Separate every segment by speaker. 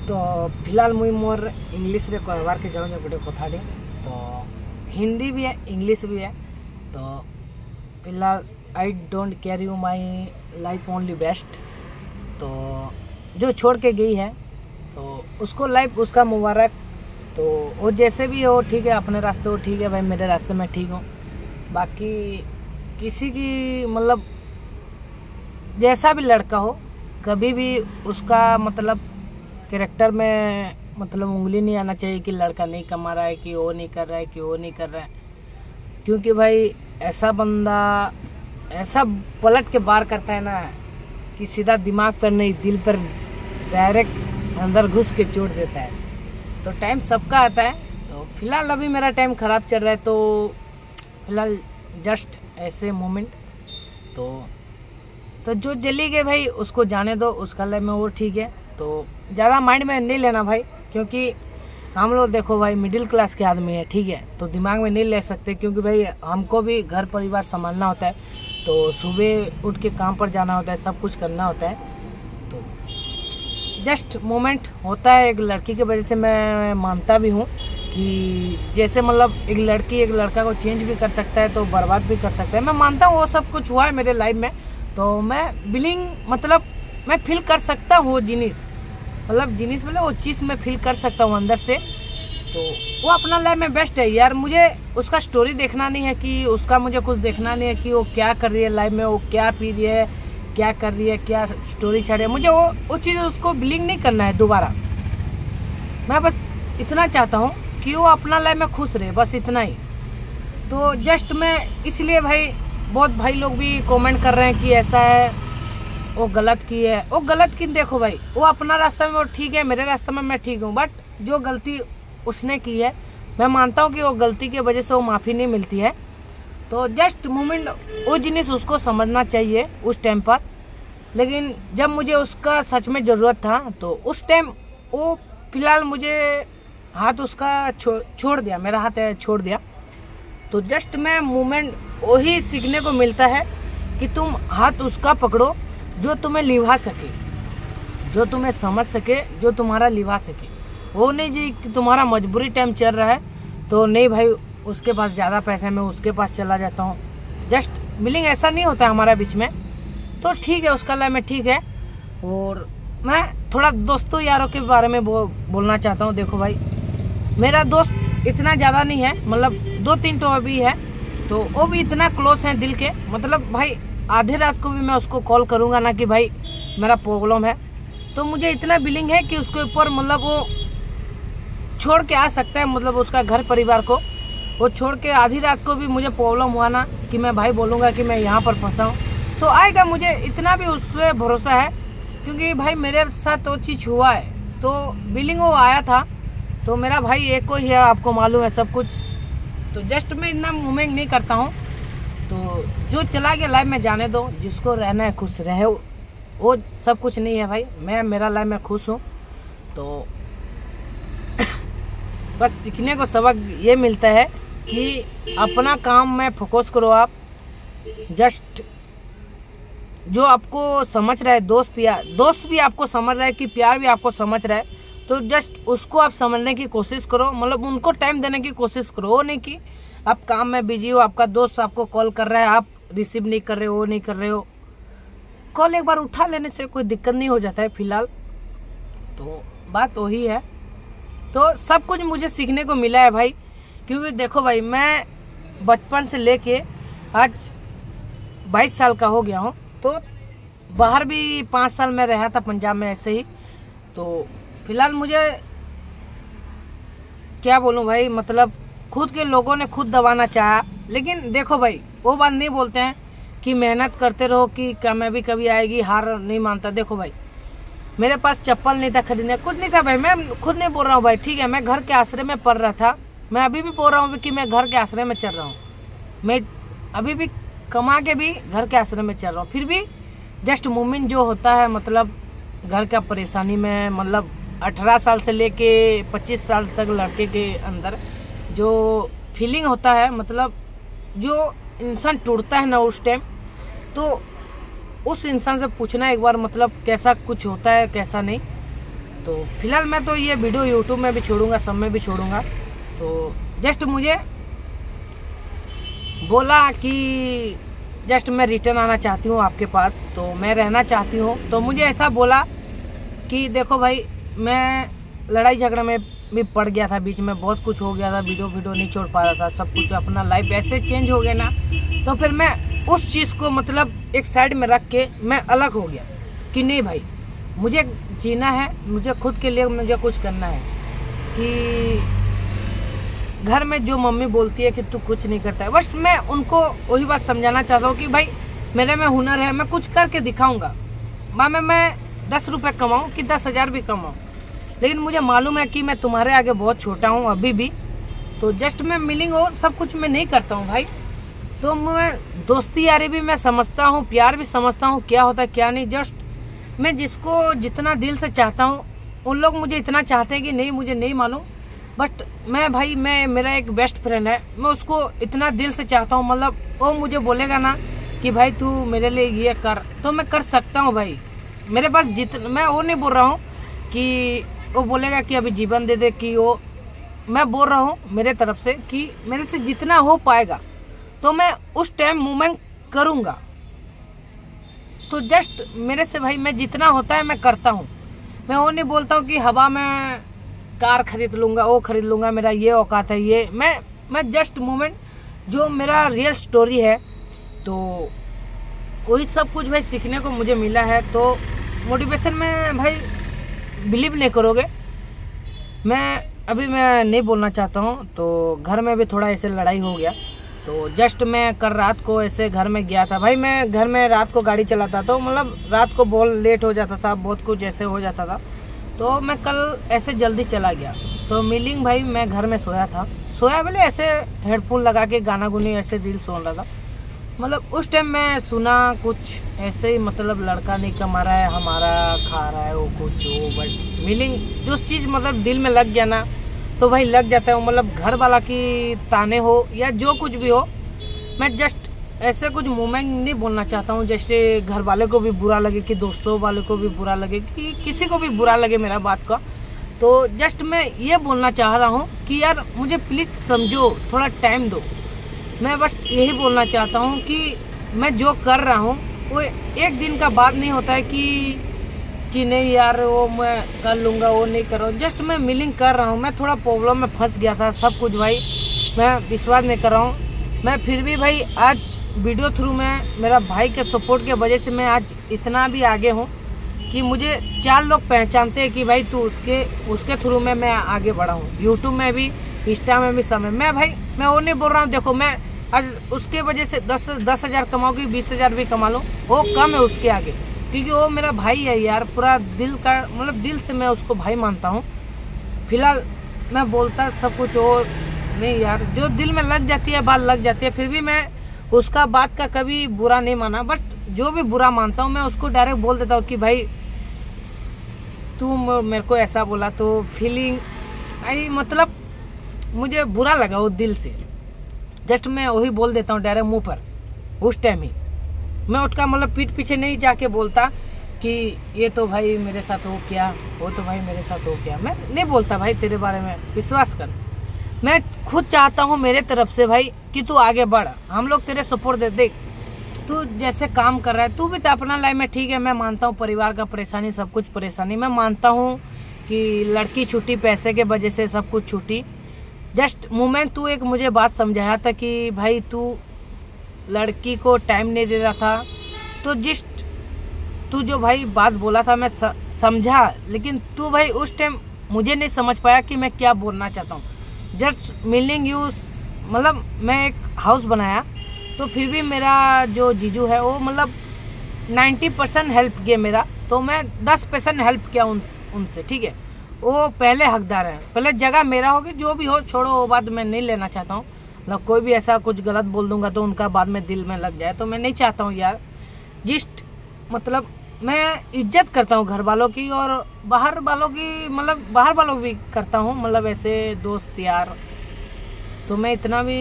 Speaker 1: तो फिलहाल मुई मोर इंग्लिश रे कहबार के चाहूँ गोटे कथाटी तो हिंदी भी है इंग्लिश भी है। तो फिलहाल I don't care you my life only best. तो जो छोड़ के गई है तो उसको लाइफ उसका मुबारक। तो वो जैसे भी हो ठीक है, अपने रास्ते हो ठीक है भाई, मेरे रास्ते में ठीक हूँ। बाकी किसी की मतलब जैसा भी लड़का हो कभी भी उसका मतलब कैरेक्टर में मतलब उंगली नहीं आना चाहिए कि लड़का नहीं कमा रहा है, कि वो नहीं कर रहा है, कि वो नहीं कर रहा है। क्योंकि भाई ऐसा बंदा ऐसा पलट के बार करता है ना कि सीधा दिमाग पर नहीं दिल पर डायरेक्ट अंदर घुस के चोट देता है। तो टाइम सबका आता है। तो फिलहाल अभी मेरा टाइम ख़राब चल रहा है, तो फिलहाल जस्ट ऐसे मोमेंट तो जो जली गए भाई उसको जाने दो, उसका लाइफ में वो ठीक है। तो ज़्यादा माइंड में नहीं लेना भाई, क्योंकि हम लोग देखो भाई मिडिल क्लास के आदमी है ठीक है, तो दिमाग में नहीं ले सकते क्योंकि भाई हमको भी घर परिवार संभालना होता है। तो सुबह उठ के काम पर जाना होता है, सब कुछ करना होता है। तो जस्ट मोमेंट होता है एक लड़की की वजह से। मैं मानता भी हूँ कि जैसे मतलब एक लड़की एक लड़का को चेंज भी कर सकता है तो बर्बाद भी कर सकता है। मैं मानता हूँ वो सब कुछ हुआ है मेरे लाइफ में। तो मैं बिलिंग मतलब मैं फील कर सकता हूँ जिनिस मतलब वो चीज़ मैं फील कर सकता हूँ अंदर से। तो वो अपना लाइफ में बेस्ट है यार। मुझे उसका स्टोरी देखना नहीं है कि उसका मुझे कुछ देखना नहीं है कि वो क्या कर रही है लाइफ में, वो क्या पी रही है, क्या कर रही है, क्या स्टोरी छड़ रही है। मुझे वो चीज़ उसको बिलिंग नहीं करना है दोबारा। मैं बस इतना चाहता हूँ कि वो अपना लाइफ में खुश रहे, बस इतना ही। तो जस्ट मैं इसलिए भाई बहुत भाई लोग भी कमेंट कर रहे हैं कि ऐसा है वो गलत की है, वो गलत की। देखो भाई वो अपना रास्ता में वो ठीक है, मेरे रास्ते में मैं ठीक हूँ। बट जो गलती उसने की है मैं मानता हूँ कि वो गलती की वजह से वो माफ़ी नहीं मिलती है। तो जस्ट मोमेंट वो जिनिस उसको समझना चाहिए उस टाइम पर। लेकिन जब मुझे उसका सच में ज़रूरत था तो उस टाइम वो फिलहाल मुझे हाथ उसका छोड़ दिया, मेरा हाथ छोड़ दिया। तो जस्ट मैं मोमेंट वही सीखने को मिलता है कि तुम हाथ उसका पकड़ो जो तुम्हें लिभा सके, जो तुम्हें समझ सके, जो तुम्हारा लिभा सके। वो नहीं जी कि तुम्हारा मजबूरी टाइम चल रहा है तो नहीं भाई उसके पास ज़्यादा पैसे मैं उसके पास चला जाता हूँ। जस्ट बिलिंग ऐसा नहीं होता हमारा बीच में। तो ठीक है उसका लाइफ में ठीक है। और मैं थोड़ा दोस्तों यारों के बारे में बोलना चाहता हूँ। देखो भाई मेरा दोस्त इतना ज़्यादा नहीं है, मतलब 2-3 तो अभी है। तो वो भी इतना क्लोज है दिल के, मतलब भाई आधे रात को भी मैं उसको कॉल करूँगा ना कि भाई मेरा प्रॉब्लम है। तो मुझे इतना बिलिंग है कि उसके ऊपर मतलब वो छोड़ के आ सकता है, मतलब उसका घर परिवार को वो छोड़ के आधी रात को भी मुझे प्रॉब्लम हुआ ना कि मैं भाई बोलूँगा कि मैं यहाँ पर फंसा हूँ तो आएगा। मुझे इतना भी उस पर भरोसा है क्योंकि भाई मेरे साथ वो चीज़ हुआ है। तो बिलिंग वो आया था तो मेरा भाई एक को ही है, आपको मालूम है सब कुछ। तो जस्ट मैं इतना मूवमेंट नहीं करता हूँ। तो जो चला गया लाइफ में जाने दो, जिसको रहना है खुश रहे, वो सब कुछ नहीं है भाई। मैं मेरा लाइफ में खुश हूँ। तो बस सीखने को सबक ये मिलता है कि अपना काम में फोकस करो आप। जस्ट जो आपको समझ रहा है दोस्त भी आपको समझ रहा है कि प्यार भी आपको समझ रहा है तो जस्ट उसको आप समझने की कोशिश करो, मतलब उनको टाइम देने की कोशिश करो। वो नहीं कि आप काम में बिजी हो, आपका दोस्त आपको कॉल कर रहा है, आप रिसीव नहीं कर रहे हो, वो नहीं कर रहे हो। कॉल एक बार उठा लेने से कोई दिक्कत नहीं हो जाता है फिलहाल। तो बात वही है। तो सब कुछ मुझे सीखने को मिला है भाई। क्योंकि देखो भाई मैं बचपन से लेके आज 22 साल का हो गया हूँ। तो बाहर भी 5 साल में रहा था पंजाब में ऐसे ही। तो फिलहाल मुझे क्या बोलूँ भाई, मतलब खुद के लोगों ने खुद दबाना चाहा। लेकिन देखो भाई वो बात नहीं बोलते हैं कि मेहनत करते रहो कि कामयाबी कभी आएगी, हार नहीं मानता। देखो भाई मेरे पास चप्पल नहीं था खरीदने, कुछ नहीं था भाई। मैं खुद नहीं बोल रहा हूँ भाई ठीक है, मैं घर के आश्रय में पढ़ रहा था। मैं अभी भी बोल रहा हूँ कि मैं घर के आश्रय में चल रहा हूँ। मैं अभी भी कमा के भी घर के आश्रय में चल रहा हूँ। फिर भी जस्ट मूवमेंट जो होता है मतलब घर का परेशानी में, मतलब 18 साल से लेके 25 साल तक लड़के के अंदर जो फीलिंग होता है, मतलब जो इंसान टूटता है ना उस टाइम, तो उस इंसान से पूछना एक बार मतलब कैसा कुछ होता है कैसा नहीं। तो फिलहाल मैं तो ये वीडियो यूट्यूब में भी छोड़ूंगा, सब में भी छोड़ूंगा। तो जस्ट मुझे बोला कि जस्ट मैं रिटर्न आना चाहती हूँ आपके पास, तो मैं रहना चाहती हूँ। तो मुझे ऐसा बोला कि देखो भाई, मैं लड़ाई झगड़े में भी पड़ गया था, बीच में बहुत कुछ हो गया था, वीडियो नहीं छोड़ पा रहा था, सब कुछ अपना लाइफ ऐसे चेंज हो गया ना। तो फिर मैं उस चीज़ को मतलब एक साइड में रख के मैं अलग हो गया कि नहीं भाई, मुझे जीना है, मुझे खुद के लिए मुझे कुछ करना है। कि घर में जो मम्मी बोलती है कि तू कुछ नहीं करता है, बस मैं उनको वही बात समझाना चाहता हूँ कि भाई मेरे में हुनर है, मैं कुछ करके दिखाऊंगा। मैं 10 रुपये कमाऊँ कि 10,000 भी कमाऊँ, लेकिन मुझे मालूम है कि मैं तुम्हारे आगे बहुत छोटा हूँ अभी भी। तो जस्ट मैं मिलिंग और सब कुछ मैं नहीं करता हूँ भाई। तो मैं दोस्ती यारी भी मैं समझता हूँ, प्यार भी समझता हूँ क्या होता है क्या नहीं। जस्ट मैं जिसको जितना दिल से चाहता हूँ, उन लोग मुझे इतना चाहते हैं कि नहीं, मुझे नहीं मालूम, बट मैं भाई, मैं मेरा एक बेस्ट फ्रेंड है, मैं उसको इतना दिल से चाहता हूँ। मतलब वो मुझे बोलेगा ना कि भाई तू मेरे लिए ये कर, तो मैं कर सकता हूँ भाई। मेरे पास मैं वो नहीं बोल रहा हूँ कि वो बोलेगा कि अभी जीवन दे दे, कि वो, मैं बोल रहा हूँ मेरे तरफ से कि मेरे से जितना हो पाएगा तो मैं उस टाइम मूवमेंट करूँगा। तो जस्ट मेरे से भाई मैं जितना होता है मैं करता हूँ। मैं वो नहीं बोलता हूँ कि हवा में कार खरीद लूँगा, वो खरीद लूँगा, मेरा ये औकात है, ये मैं जस्ट मूवमेंट जो मेरा रियल स्टोरी है, तो वही सब कुछ भाई सीखने को मुझे मिला है। तो मोटिवेशन में भाई बिलीव नहीं करोगे, मैं नहीं बोलना चाहता हूँ। तो घर में भी थोड़ा ऐसे लड़ाई हो गया। तो जस्ट मैं कल रात को ऐसे घर में गया था भाई, मैं घर में रात को गाड़ी चलाता, तो मतलब रात को बहुत लेट हो जाता था, बहुत कुछ ऐसे हो जाता था। तो मैं कल ऐसे जल्दी चला गया। तो मिलिंग भाई मैं घर में सोया बोले ऐसे हेडफोन लगा के गाना गुनी ऐसे दिल सुन रहा था। मतलब उस टाइम मैं सुना कुछ ऐसे ही, मतलब लड़का नहीं कमा रहा है, हमारा खा रहा है वो कुछ वो, बट मिलिंग जो चीज़ मतलब दिल में लग गया ना, तो भाई लग जाता है। मतलब घर वाला की ताने हो या जो कुछ भी हो, मैं जस्ट ऐसे कुछ मूवमेंट नहीं बोलना चाहता हूँ जैसे घर वाले को भी बुरा लगे, कि दोस्तों वाले को भी बुरा लगे, कि किसी को भी बुरा लगे मेरा बात का। तो जस्ट मैं ये बोलना चाह रहा हूँ कि यार मुझे प्लीज़ समझो, थोड़ा टाइम दो। मैं बस यही बोलना चाहता हूँ कि मैं जो कर रहा हूँ वो एक दिन का बात नहीं होता है कि नहीं यार वो मैं कर लूँगा, वो नहीं कर रहा हूँ। जस्ट मैं मिलिंग कर रहा हूँ। मैं थोड़ा प्रॉब्लम में फंस गया था, सब कुछ भाई मैं विश्वास नहीं कर रहा हूँ। मैं फिर भी भाई आज वीडियो थ्रू में मेरा भाई के सपोर्ट के वजह से मैं आज इतना भी आगे हूँ कि मुझे 4 लोग पहचानते हैं कि भाई तू उसके थ्रू में मैं आगे बढ़ा हूँ। यूट्यूब में भी, इंस्टा में भी, समय मैं भाई मैं वो नहीं बोल रहा हूँ। देखो मैं आज उसके वजह से 10,000 कमाऊँगी, 20,000 भी कमा लो, वो कम है उसके आगे, क्योंकि वो मेरा भाई है यार, पूरा दिल का, मतलब दिल से मैं उसको भाई मानता हूँ। फिलहाल मैं बोलता सब कुछ वो नहीं यार, जो दिल में लग जाती है बात लग जाती है। फिर भी मैं उसका बात का कभी बुरा नहीं माना, बट जो भी बुरा मानता हूँ मैं उसको डायरेक्ट बोल देता हूँ कि भाई तू मेरे को ऐसा बोला तो फीलिंग आई, मतलब मुझे बुरा लगा वो दिल से। जस्ट मैं वही बोल देता हूँ डायरेक्ट मुंह पर उस टाइम ही। मैं उसका मतलब पीठ पीछे नहीं जाके बोलता कि ये तो भाई मेरे साथ हो क्या, वो तो भाई मेरे साथ हो क्या। मैं नहीं बोलता भाई, तेरे बारे में विश्वास कर। मैं खुद चाहता हूँ मेरे तरफ से भाई कि तू आगे बढ़, हम लोग तेरे सपोर्ट दे। देख तू जैसे काम कर रहा है, तू भी तो अपना लाइफ में ठीक है। मैं मानता हूँ परिवार का परेशानी, सब कुछ परेशानी, मैं मानता हूँ कि लड़की छूटी, पैसे के वजह से सब कुछ छूटी। जस्ट मोमेंट तू एक मुझे बात समझाया था कि भाई तू लड़की को टाइम नहीं दे रहा था, तो जस्ट तू जो भाई बात बोला था मैं समझा, लेकिन तू भाई उस टाइम मुझे नहीं समझ पाया कि मैं क्या बोलना चाहता हूँ। जस्ट मीनिंग यू, मतलब मैं एक हाउस बनाया, तो फिर भी मेरा जो जीजू है वो मतलब 90% हेल्प किया मेरा, तो मैं 10% हेल्प किया उनसे, ठीक है। वो पहले हकदार हैं, पहले जगह मेरा होगी, जो भी हो छोड़ो, वो बात मैं नहीं लेना चाहता हूँ। मतलब कोई भी ऐसा कुछ गलत बोल दूंगा तो उनका बाद में दिल में लग जाए, तो मैं नहीं चाहता हूँ यार। जस्ट मतलब मैं इज्जत करता हूँ घर वालों की और बाहर वालों की, मतलब बाहर वालों भी करता हूँ, मतलब ऐसे दोस्त यार। तो मैं इतना भी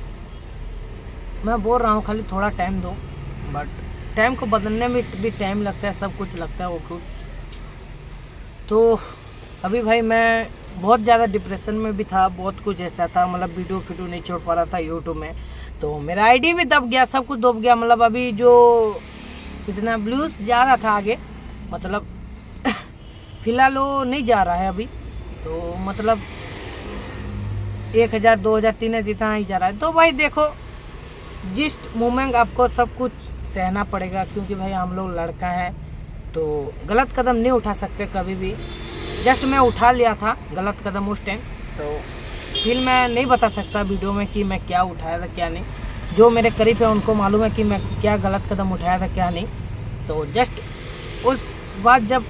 Speaker 1: मैं बोल रहा हूँ, खाली थोड़ा टाइम दो, बट टाइम को बदलने में भी टाइम लगता है, सब कुछ लगता है वो कुछ। तो अभी भाई मैं बहुत ज़्यादा डिप्रेशन में भी था, बहुत कुछ ऐसा था, मतलब वीडियो नहीं छोड़ पा रहा था यूट्यूब में, तो मेरा आईडी भी दब गया, सब कुछ दब गया। मतलब अभी जो इतना व्यूज जा रहा था आगे, मतलब फिलहाल वो नहीं जा रहा है अभी, तो मतलब 1000 2000 3000 इतना ही जा रहा है। तो भाई देखो, जिस मोमेंट आपको सब कुछ सहना पड़ेगा, क्योंकि भाई हम लोग लड़का है तो गलत कदम नहीं उठा सकते कभी भी। जस्ट मैं उठा लिया था गलत कदम उस टाइम, तो फिर मैं नहीं बता सकता वीडियो में कि मैं क्या उठाया था क्या नहीं। जो मेरे करीब है उनको मालूम है कि मैं क्या गलत कदम उठाया था क्या नहीं। तो जस्ट उस बात जब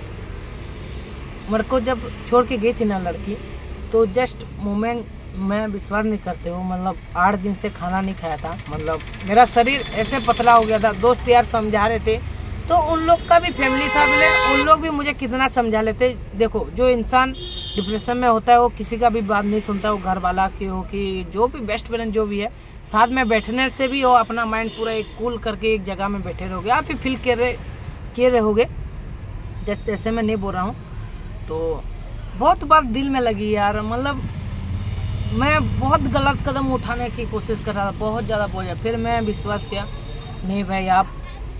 Speaker 1: मेरे को जब छोड़ के गई थी ना लड़की, तो जस्ट मोमेंट मैं विश्वास नहीं करते हूँ, मतलब 8 दिन से खाना नहीं खाया था। मतलब मेरा शरीर ऐसे पतला हो गया था। दोस्त यार समझा रहे थे, तो उन लोग का भी फैमिली था, बोले उन लोग भी मुझे कितना समझा लेते। देखो, जो इंसान डिप्रेशन में होता है वो किसी का भी बात नहीं सुनता, वो घर वाला की हो कि जो भी बेस्ट फ्रेंड जो भी है, साथ में बैठने से भी वो अपना माइंड पूरा एक कूल करके एक जगह में बैठे रहोगे, आप ही फील किए रहोगे। जैसे ऐसे मैं नहीं बोल रहा हूँ। तो बहुत बात दिल में लगी यार, मतलब मैं बहुत गलत कदम उठाने की कोशिश कर रहा था, बहुत ज़्यादा। फिर मैं विश्वास किया, नहीं भाई, आप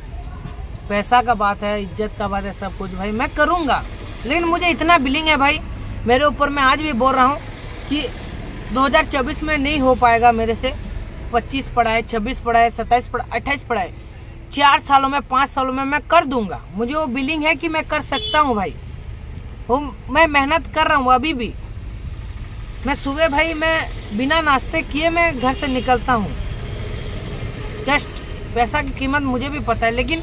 Speaker 1: पैसा का बात है, इज्जत का बात है, सब कुछ भाई मैं करूँगा, लेकिन मुझे इतना बिलिंग है भाई मेरे ऊपर। मैं आज भी बोल रहा हूँ कि 2024 में नहीं हो पाएगा मेरे से। 25 पड़ा है, 26 पड़ा है, 27 पड़ा, 28 पड़ा है, 4 सालों में 5 सालों में मैं कर दूंगा। मुझे वो बिलिंग है कि मैं कर सकता हूँ भाई, वो मैं मेहनत कर रहा हूँ अभी भी। मैं सुबह भाई मैं बिना नाश्ते किए मैं घर से निकलता हूँ। जस्ट पैसा की कीमत मुझे भी पता है, लेकिन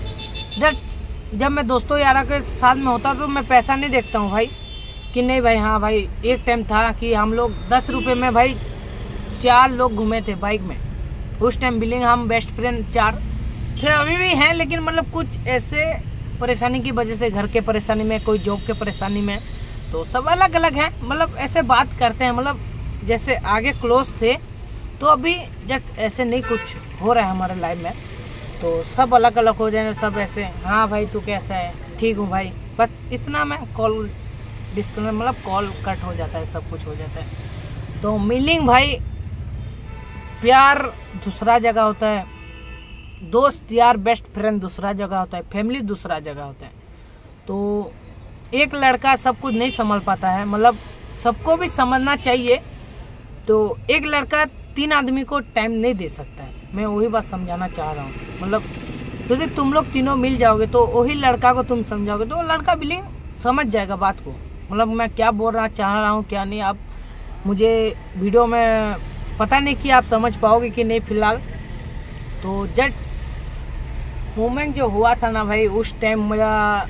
Speaker 1: जब मैं दोस्तों यारा के साथ में होता तो मैं पैसा नहीं देखता हूँ भाई, कि नहीं भाई। हाँ भाई, एक टाइम था कि हम लोग 10 रुपये में भाई 4 लोग घूमे थे बाइक में। उस टाइम बिलिंग हम बेस्ट फ्रेंड 4 फिर अभी भी हैं, लेकिन मतलब कुछ ऐसे परेशानी की वजह से, घर के परेशानी में, कोई जॉब के परेशानी में, तो सब अलग अलग हैं। मतलब ऐसे बात करते हैं, मतलब जैसे आगे क्लोज थे, तो अभी जस्ट ऐसे नहीं कुछ हो रहा है हमारे लाइफ में, तो सब अलग अलग हो जाए। सब ऐसे, हाँ भाई तू कैसा है, ठीक हूँ भाई, बस इतना। मैं कॉल डिस्कनेक्ट, मतलब कॉल कट हो जाता है, सब कुछ हो जाता है। तो मीनिंग भाई, प्यार दूसरा जगह होता है, दोस्त यार बेस्ट फ्रेंड दूसरा जगह होता है, फैमिली दूसरा जगह होता है। तो एक लड़का सब कुछ नहीं संभाल पाता है, मतलब सबको भी समझना चाहिए। तो एक लड़का 3 आदमी को टाइम नहीं दे सकता है, मैं वही बात समझाना चाह रहा हूँ। मतलब यदि तुम लोग तीनों मिल जाओगे तो वही लड़का को तुम समझाओगे तो लड़का बिलिंग समझ जाएगा बात को। मतलब मैं क्या बोलना चाह रहा हूँ क्या नहीं, आप मुझे वीडियो में पता नहीं कि आप समझ पाओगे कि नहीं फिलहाल। तो जस्ट मोमेंट जो हुआ था ना भाई, उस टाइम मेरा,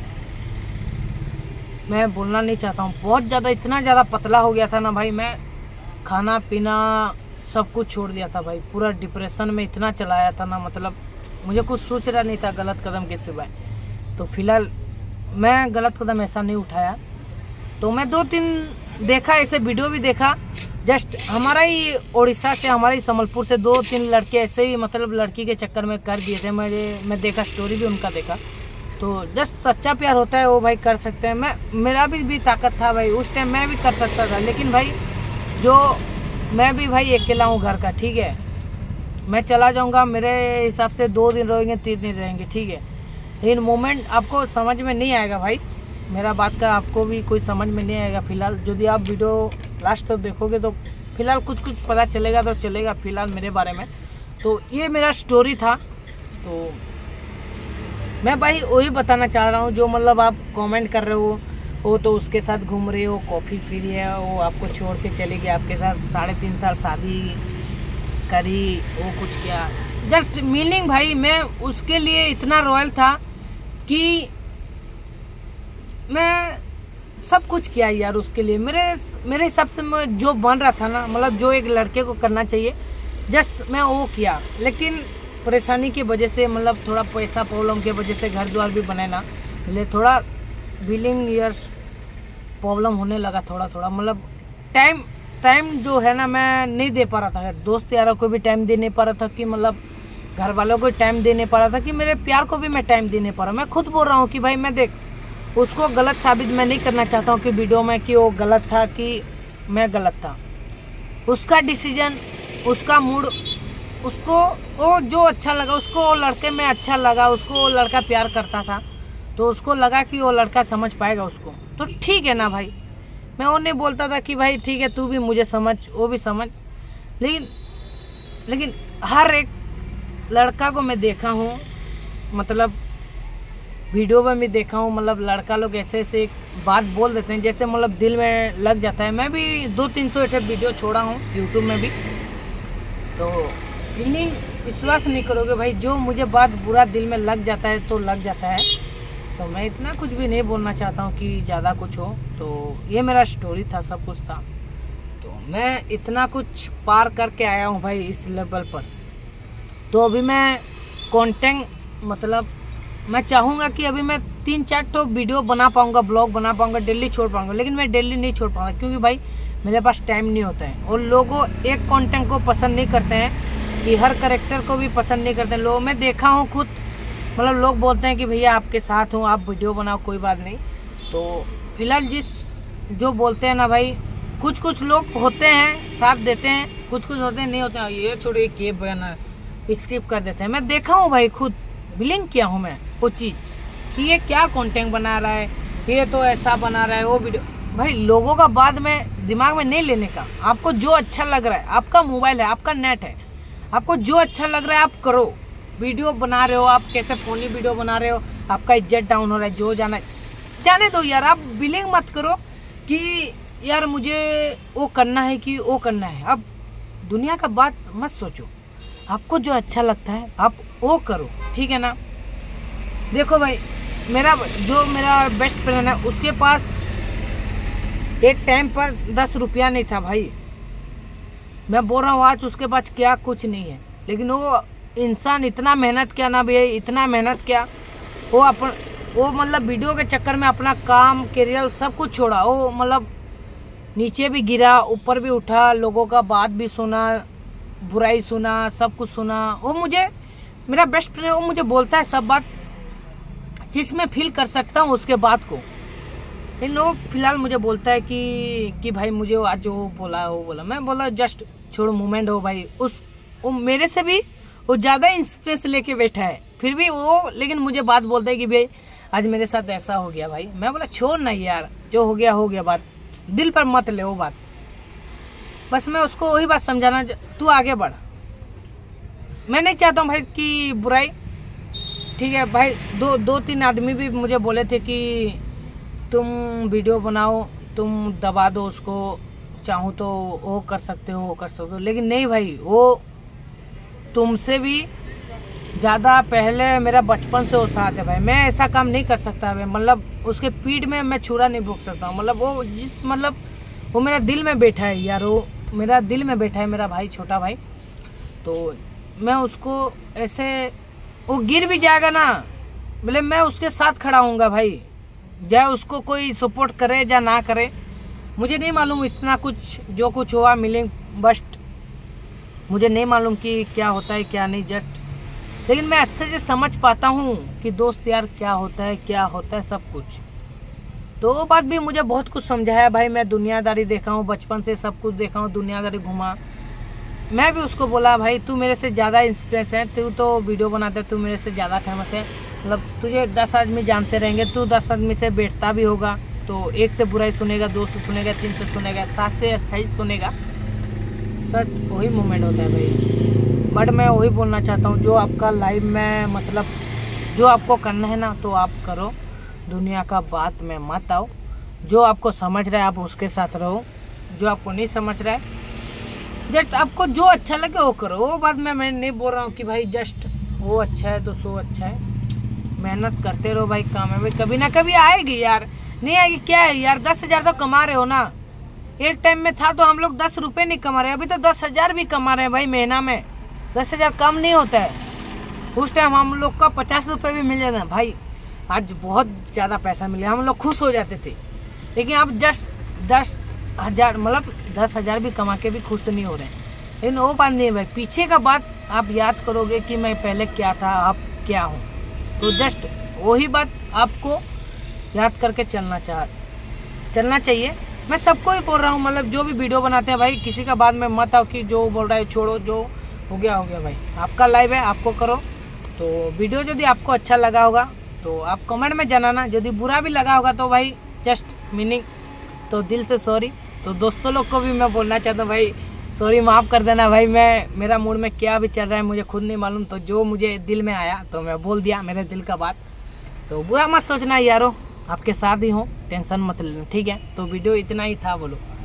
Speaker 1: मैं बोलना नहीं चाहता हूँ, बहुत ज़्यादा, इतना ज़्यादा पतला हो गया था ना भाई। मैं खाना पीना सब कुछ छोड़ दिया था भाई, पूरा डिप्रेशन में इतना चलाया था ना, मतलब मुझे कुछ सोच रहा नहीं था गलत कदम के सिवाय। तो फिलहाल मैं गलत कदम ऐसा नहीं उठाया। तो मैं 2-3 देखा, ऐसे वीडियो भी देखा। जस्ट हमारा ही उड़ीसा से, हमारे ही संबलपुर से 2-3 लड़के ऐसे ही, मतलब लड़की के चक्कर में कर दिए थे। मैं देखा, स्टोरी भी उनका देखा। तो जस्ट सच्चा प्यार होता है वो भाई कर सकते हैं। मेरा भी ताकत था भाई, उस टाइम मैं भी कर सकता था, लेकिन भाई मैं भी भाई अकेला हूँ घर का, ठीक है। मैं चला जाऊँगा, मेरे हिसाब से 2 दिन रहेंगे, 3 दिन रहेंगे, ठीक है। लेकिन मोमेंट आपको समझ में नहीं आएगा भाई, मेरा बात का आपको भी कोई समझ में नहीं आएगा फिलहाल। यदि आप वीडियो लास्ट तक देखोगे तो फिलहाल कुछ पता चलेगा, तो चलेगा फिलहाल मेरे बारे में। तो ये मेरा स्टोरी था। तो मैं भाई वही बताना चाह रहा हूँ, जो मतलब आप कमेंट कर रहे हो, वो तो उसके साथ घूम रहे हो, कॉफ़ी पी रही है, वो आपको छोड़ के चली गई, आपके साथ 3.5 साल शादी करी, वो कुछ किया। जस्ट मीनिंग भाई, मैं उसके लिए इतना रॉयल था कि मैं सब कुछ किया यार उसके लिए। मेरे हिसाब से मैं जो बन रहा था ना, मतलब जो एक लड़के को करना चाहिए, जस्ट मैं वो किया। लेकिन परेशानी की वजह से, मतलब थोड़ा पैसा प्रॉब्लम की वजह से घर द्वार भी बने ना मिले, थोड़ा बिलिंग ईयर्स प्रॉब्लम होने लगा थोड़ा, मतलब टाइम जो है ना मैं नहीं दे पा रहा था। दोस्त यारों को भी टाइम दे नहीं पा रहा था, कि मतलब घर वालों को टाइम दे नहीं पा रहा था, कि मेरे प्यार को भी मैं टाइम दे नहीं पा रहा। मैं खुद बोल रहा हूँ कि भाई मैं देख, उसको गलत साबित मैं नहीं करना चाहता हूँ कि वीडियो में कि वो गलत था कि मैं गलत था। उसका डिसीजन, उसका मूड, उसको वो जो अच्छा लगा, उसको वो लड़के में अच्छा लगा, उसको वो लड़का प्यार करता था, तो उसको लगा कि वो लड़का समझ पाएगा उसको, तो ठीक है ना भाई। मैं वो नहीं बोलता था कि भाई ठीक है तू भी मुझे समझ, वो भी समझ, लेकिन हर एक लड़का को मैं देखा हूँ, मतलब वीडियो में भी देखा हूँ, मतलब लड़का लोग ऐसे ऐसे एक बात बोल देते हैं जैसे मतलब दिल में लग जाता है। मैं भी 200-300 ऐसे वीडियो छोड़ा हूँ यूट्यूब में भी, तो मीनिंग विश्वास नहीं करोगे भाई, जो मुझे बात बुरा दिल में लग जाता है तो लग जाता है। तो मैं इतना कुछ भी नहीं बोलना चाहता हूँ कि ज़्यादा कुछ हो। तो ये मेरा स्टोरी था, सब कुछ था। तो मैं इतना कुछ पार करके आया हूँ भाई इस लेवल पर। तो अभी मैं कंटेंट, मतलब मैं चाहूँगा कि अभी मैं 3-4 तो वीडियो बना पाऊँगा, ब्लॉग बना पाऊँगा, डेली छोड़ पाऊँगा, लेकिन मैं डेली नहीं छोड़ पाऊँगा क्योंकि भाई मेरे पास टाइम नहीं होता है। और लोगों एक कंटेंट को पसंद नहीं करते हैं कि हर कैरेक्टर को भी पसंद नहीं करते हैं लोग। मैं देखा हूँ खुद, मतलब लोग बोलते हैं कि भैया आपके साथ हूँ, आप वीडियो बनाओ, कोई बात नहीं। तो फिलहाल जो बोलते हैं ना भाई, कुछ लोग होते हैं साथ देते हैं, कुछ होते हैं नहीं होते हैं, ये छोड़िए के बना स्किप कर देते हैं। मैं देखा हूँ भाई, खुद बिलिंग किया हूँ मैं वो चीज़ कि ये क्या कंटेंट बना रहा है, ये तो ऐसा बना रहा है वो वीडियो। भाई लोगों का बाद में दिमाग में नहीं लेने का, आपको जो अच्छा लग रहा है, आपका मोबाइल है, आपका नेट है, आपको जो अच्छा लग रहा है आप करो। वीडियो बना रहे हो आप, कैसे फोनी वीडियो बना रहे हो, आपका इज्जत डाउन हो रहा है, जो जाने दो यार। आप बिलिंग मत करो कि यार मुझे वो करना है कि वो करना है। अब दुनिया का बात मत सोचो, आपको जो अच्छा लगता है आप वो करो, ठीक है ना। देखो भाई, मेरा बेस्ट फ्रेंड है, उसके पास एक टाइम पर 10 रुपया नहीं था भाई। मैं बोल रहा हूँ आज उसके पास क्या कुछ नहीं है, लेकिन वो इंसान इतना मेहनत किया ना भैया, इतना मेहनत किया। वो मतलब वीडियो के चक्कर में अपना काम, करियर सब कुछ छोड़ा। वो मतलब नीचे भी गिरा, ऊपर भी उठा, लोगों का बात भी सुना, बुराई सुना, सब कुछ सुना। वो मुझे, मेरा बेस्ट फ्रेंड, वो मुझे बोलता है सब बात जिसमें फील कर सकता हूँ उसके बात को। इन लोग फिलहाल मुझे बोलता है कि भाई मुझे आज वो बोला। मैं बोला जस्ट छोड़ो, मोमेंट हो भाई। वो मेरे से भी वो ज़्यादा इंस्पिरेशन लेके बैठा है, फिर भी वो लेकिन मुझे बात बोलता है कि भाई आज मेरे साथ ऐसा हो गया भाई। मैं बोला छोड़ ना यार, जो हो गया बात, दिल पर मत ले वो बात। बस मैं उसको वही बात समझाना, तू आगे बढ़। मैं नहीं चाहता हूँ भाई कि बुराई, ठीक है भाई। 2-3 आदमी भी मुझे बोले थे कि तुम वीडियो बनाओ, तुम दबा दो उसको, चाहूँ तो वो कर सकते हो, लेकिन नहीं भाई, वो तुमसे भी ज़्यादा पहले मेरा बचपन से वो साथ है भाई। मैं ऐसा काम नहीं कर सकता भाई, मतलब उसके पीठ में मैं छुरा नहीं भोग सकता हूँ। मतलब वो मेरा दिल में बैठा है यार, वो मेरा दिल में बैठा है, मेरा भाई, छोटा भाई। तो मैं उसको ऐसे, वो गिर भी जाएगा ना, मतलब मैं उसके साथ खड़ा हूँगा भाई, चाहे उसको कोई सपोर्ट करे या ना करे। मुझे नहीं मालूम इतना कुछ जो कुछ हुआ मिलिंग बस्ट, मुझे नहीं मालूम कि क्या होता है क्या नहीं, जस्ट लेकिन मैं अच्छे से समझ पाता हूँ कि दोस्त यार क्या होता है सब कुछ। तो वो बात भी मुझे बहुत कुछ समझाया भाई। मैं दुनियादारी देखा हूँ, बचपन से सब कुछ देखा हूँ, दुनियादारी घुमा। मैं भी उसको बोला भाई तू मेरे से ज़्यादा इंस्पिरेंस है, तू तो वीडियो बनाता है, तू मेरे से ज़्यादा फेमस है, मतलब तुझे 10 आदमी जानते रहेंगे, तू 10 आदमी से बैठता भी होगा तो 1 से बुराई सुनेगा, 2 से सुनेगा, 3 से सुनेगा, 7 से 28 सुनेगा। सच वही मोमेंट होता है भाई। बट मैं वही बोलना चाहता हूँ, जो आपका लाइफ में, मतलब जो आपको करना है ना तो आप करो, दुनिया का बात में मत आओ। जो आपको समझ रहा है आप उसके साथ रहो, जो आपको नहीं समझ रहा है जस्ट आपको जो अच्छा लगे वो करो। वो बात मैं नहीं बोल रहा हूँ कि भाई जस्ट वो अच्छा है तो सो अच्छा है। मेहनत करते रहो भाई, काम है भाई, कभी ना कभी आएगी यार, नहीं आएगी क्या है यार। 10,000 तो कमा रहे हो ना, एक टाइम में था तो हम लोग 10 रुपए नहीं कमा रहे, अभी तो 10,000 भी कमा रहे हैं भाई महीना में। 10,000 कम नहीं होता है, उस टाइम हम लोग का 50 रुपए भी मिल जाता है भाई। आज बहुत ज़्यादा पैसा मिले, हम लोग खुश हो जाते थे, लेकिन अब जस्ट 10,000 मतलब 10,000 भी कमा के भी खुश नहीं हो रहे हैं। लेकिन वो बात नहीं है भाई, पीछे का बात आप याद करोगे कि मैं पहले क्या था, आप क्या हूँ, तो जस्ट वही बात आपको याद करके चलना चाहिए। मैं सबको ही बोल रहा हूँ, मतलब जो भी वीडियो बनाते हैं भाई, किसी का बाद में मत आओ कि जो बोल रहा है छोड़ो, जो हो गया भाई। आपका लाइव है, आपको करो। तो वीडियो यदि आपको अच्छा लगा होगा तो आप कमेंट में जनाना, यदि बुरा भी लगा होगा तो भाई जस्ट मीनिंग, तो दिल से सॉरी। तो दोस्तों लोग को भी मैं बोलना चाहता हूँ भाई, सॉरी, माफ़ कर देना भाई। मेरा मूड में क्या भी चल रहा है मुझे खुद नहीं मालूम, तो जो मुझे दिल में आया तो मैं बोल दिया, मेरे दिल का बात। तो बुरा मत सोचना यारो, आपके साथ ही हो, टेंशन मत लेना, ठीक है। तो वीडियो इतना ही था, बोलो।